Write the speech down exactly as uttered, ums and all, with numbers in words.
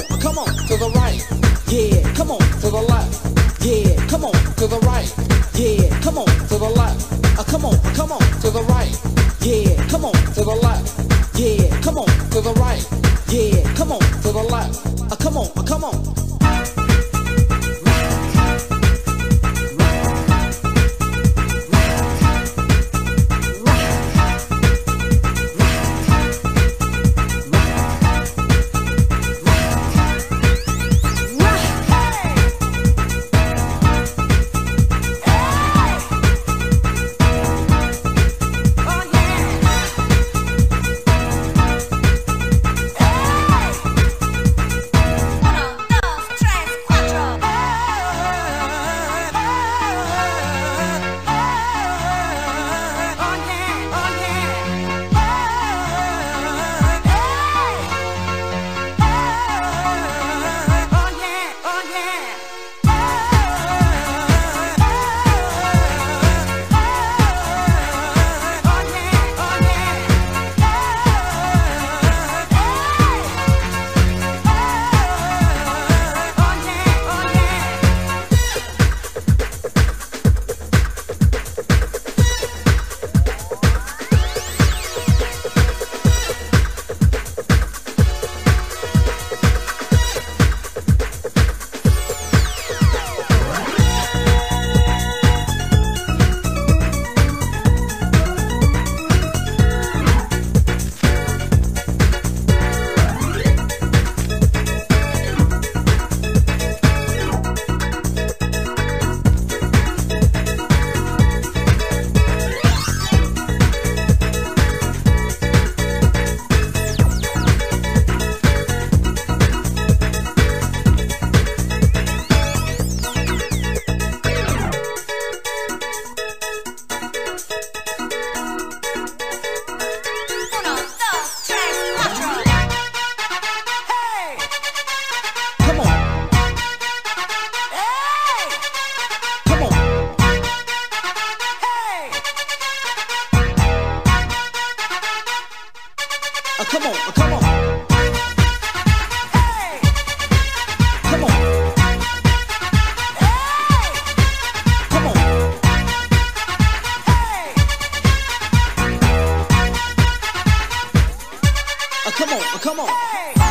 on, come on, to the right. Yeah, come on, to the left. Yeah, come on, to the right. Yeah, come on, to the left. Uh, come on, come on, to the right. Yeah, come on, to the left. Yeah, come on, to the right. Yeah, come on, to the left. Uh, come on, uh, come on. Uh, come on, uh, come on. Hey! Come on. Hey! Come on. Hey! Uh, come on, uh, come on. Hey!